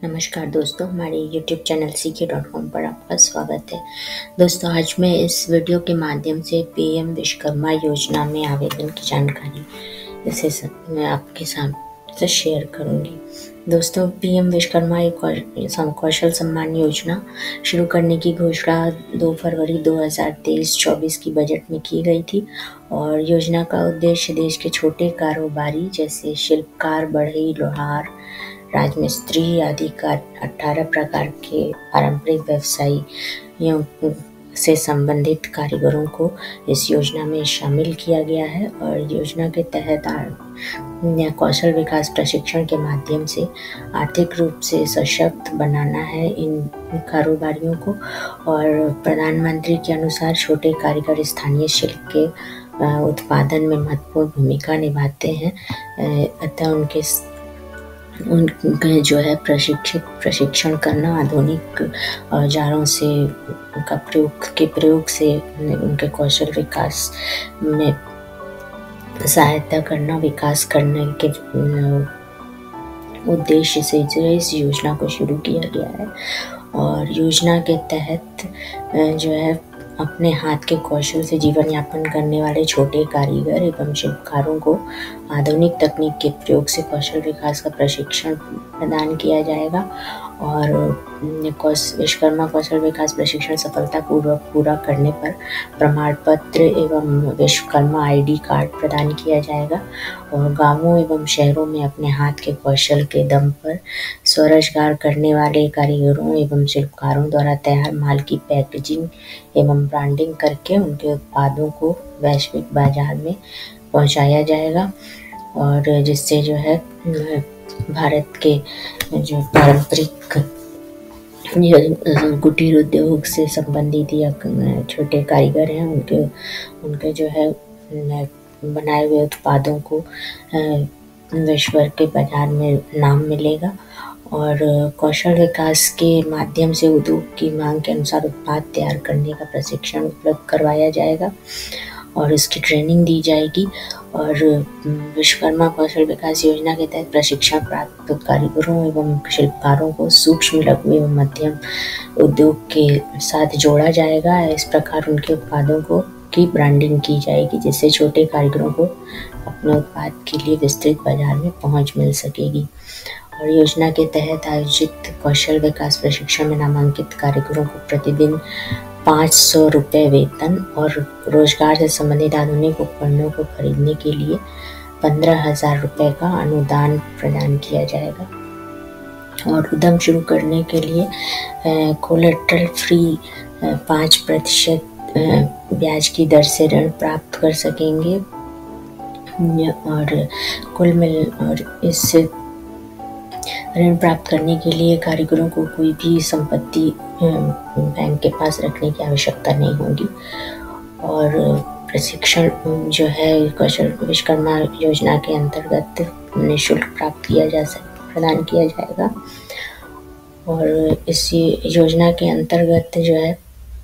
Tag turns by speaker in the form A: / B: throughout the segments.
A: नमस्कार दोस्तों, हमारे YouTube चैनल ck.com पर आपका स्वागत है। दोस्तों, आज मैं इस वीडियो के माध्यम से पीएम विश्वकर्मा योजना में आवेदन की जानकारी मैं आपके साथ शेयर करूंगी। दोस्तों, पीएम विश्वकर्मा कौशल सम्मान योजना शुरू करने की घोषणा 2 फरवरी 2023-24 की बजट में की गई थी और योजना का उद्देश्य देश के छोटे कारोबारी जैसे शिल्पकार, बढ़ई, लोहार, राजमिस्त्री आदि का 18 प्रकार के पारंपरिक व्यवसायियों से संबंधित कारीगरों को इस योजना में शामिल किया गया है और योजना के तहत कौशल विकास प्रशिक्षण के माध्यम से आर्थिक रूप से सशक्त बनाना है इन कारोबारियों को। और प्रधानमंत्री के अनुसार छोटे कारीगर स्थानीय शिल्प के उत्पादन में महत्वपूर्ण भूमिका निभाते हैं, अतः उनके जो है प्रशिक्षण करना, आधुनिक औजारों से प्रयोग से उनके कौशल विकास में सहायता करना, विकास करने के उद्देश्य से जो इस योजना को शुरू किया गया है। और योजना के तहत जो है अपने हाथ के कौशल से जीवन यापन करने वाले छोटे कारीगर एवं शिल्पकारों को आधुनिक तकनीक के प्रयोग से कौशल विकास का प्रशिक्षण प्रदान किया जाएगा और विश्वकर्मा कौशल विकास प्रशिक्षण सफलतापूर्वक पूरा करने पर प्रमाण पत्र एवं विश्वकर्मा आईडी कार्ड प्रदान किया जाएगा। और गांवों एवं शहरों में अपने हाथ के कौशल के दम पर स्वरोजगार करने वाले कारीगरों एवं शिल्पकारों द्वारा तैयार माल की पैकेजिंग एवं ब्रांडिंग करके उनके उत्पादों को वैश्विक बाजार में पहुंचाया जाएगा और जिससे जो है भारत के जो पारंपरिक कुटीर उद्योग से संबंधित या छोटे कारीगर हैं उनके जो है बनाए हुए उत्पादों को विश्व के बाजार में नाम मिलेगा। और कौशल विकास के माध्यम से उद्योग की मांग के अनुसार उत्पाद तैयार करने का प्रशिक्षण उपलब्ध करवाया जाएगा और इसकी ट्रेनिंग दी जाएगी। और विश्वकर्मा कौशल विकास योजना के तहत प्रशिक्षण प्राप्त कारीगरों एवं शिल्पकारों को सूक्ष्म, लघु एवं मध्यम उद्योग के साथ जोड़ा जाएगा। इस प्रकार उनके उत्पादों की ब्रांडिंग की जाएगी जिससे छोटे कारीगरों को अपने उत्पाद के लिए विस्तृत बाजार में पहुंच मिल सकेगी। और योजना के तहत आयोजित कौशल विकास प्रशिक्षण में नामांकित कारीगरों को प्रतिदिन 500 रुपये वेतन और रोजगार से संबंधित आधुनिक उपकरणों को खरीदने के लिए 15,000 रुपये का अनुदान प्रदान किया जाएगा। और उद्यम शुरू करने के लिए कोलेटरल फ्री 5% ब्याज की दर से ऋण प्राप्त कर सकेंगे और इससे ऋण प्राप्त करने के लिए कारीगरों को कोई भी संपत्ति बैंक के पास रखने की आवश्यकता नहीं होगी। और प्रशिक्षण जो है कौशल विश्वकर्मा योजना के अंतर्गत निःशुल्क प्रदान किया जाएगा। और इस योजना के अंतर्गत जो है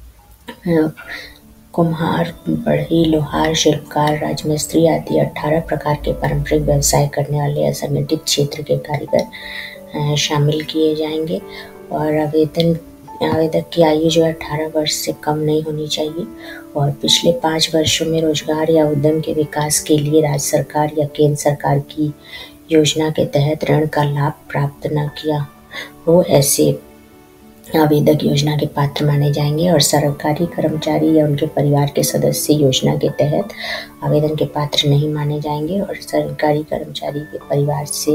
A: कुम्हार, बढ़ई, लोहार, शिल्पकार, राजमिस्त्री आदि 18 प्रकार के पारंपरिक व्यवसाय करने वाले असंगठित क्षेत्र के कारीगर शामिल किए जाएंगे। और आवेदक की आयु जो है 18 वर्ष से कम नहीं होनी चाहिए और पिछले 5 वर्षों में रोजगार या उद्यम के विकास के लिए राज्य सरकार या केंद्र सरकार की योजना के तहत ऋण का लाभ प्राप्त न किया हो, ऐसे आवेदक योजना के पात्र माने जाएंगे। और सरकारी कर्मचारी या उनके परिवार के सदस्य योजना के तहत आवेदन के पात्र नहीं माने जाएंगे। और सरकारी कर्मचारी के परिवार से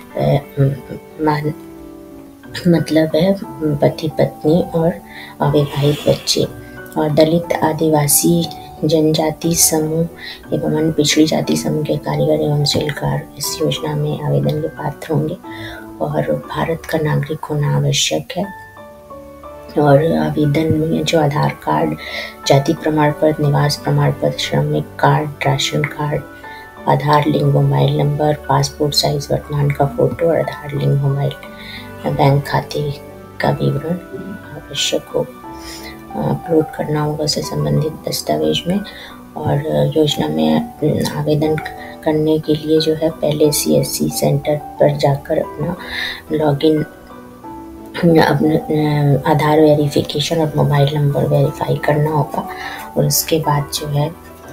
A: मतलब है पति पत्नी और अविवाहित बच्चे। और दलित, आदिवासी, जनजाति समूह एवं अन्य पिछड़ी जाति समूह के कारीगर एवं शिल्पकार इस योजना में आवेदन के पात्र होंगे। और भारत का नागरिक होना आवश्यक है। और आवेदन में जो आधार कार्ड, जाति प्रमाण पत्र, निवास प्रमाण पत्र, श्रमिक card, ration card, Aadhaar link mobile number, passport size वर्तमान का फोटो और आधार लिंक मोबाइल बैंक खाते का विवरण आवश्यक हो अपलोड करना होगा से संबंधित दस्तावेज में। और योजना में आवेदन करने के लिए जो है पहले CSC सेंटर पर जाकर अपना लॉगिन अपने आधार वेरिफिकेशन और मोबाइल नंबर वेरीफाई करना होगा। और उसके बाद जो है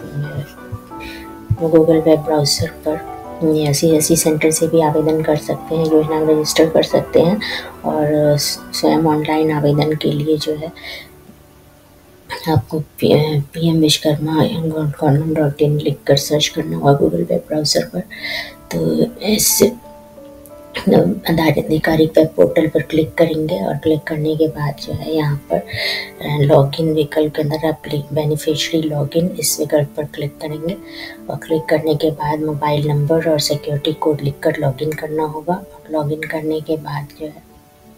A: गूगल वेब ब्राउज़र पर या CSC सेंटर से भी आवेदन कर सकते हैं, योजना में रजिस्टर कर सकते हैं। और स्वयं ऑनलाइन आवेदन के लिए जो है आपको PM विश्वकर्मा .gov.in लिख कर सर्च करना होगा गूगल वेब ब्राउज़र पर। तो इससे आधिकारिक वेब पोर्टल पर क्लिक करेंगे और क्लिक करने के बाद जो है यहाँ पर लॉगिन विकल्प के अंदर आप बेनिफिशियरी लॉगिन इस विकल्प पर क्लिक करेंगे। और क्लिक करने के बाद मोबाइल नंबर और सिक्योरिटी कोड लिखकर लॉगिन करना होगा। लॉगिन करने के बाद जो है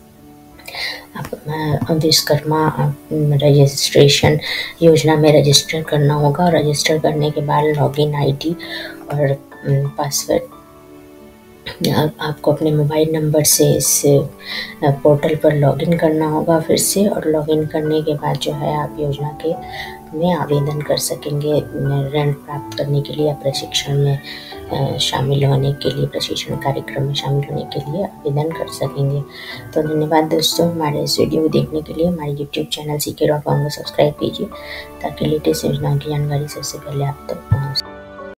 A: आप विश्वकर्मा रजिस्ट्रेशन योजना में रजिस्टर करना होगा। रजिस्टर करने के बाद लॉगिन ID और पासवर्ड आपको अपने मोबाइल नंबर से इस पोर्टल पर लॉगिन करना होगा फिर से। और लॉगिन करने के बाद जो है आप योजना के में आवेदन कर सकेंगे ऋण प्राप्त करने के लिए या प्रशिक्षण में शामिल होने के लिए, प्रशिक्षण कार्यक्रम में शामिल होने के लिए आवेदन कर सकेंगे। तो धन्यवाद दोस्तों, हमारे इस वीडियो को देखने के लिए। हमारे YouTube चैनल CK.com को सब्सक्राइब कीजिए ताकि लेटेस्ट योजनाओं की जानकारी सबसे पहले आप तक पहुँच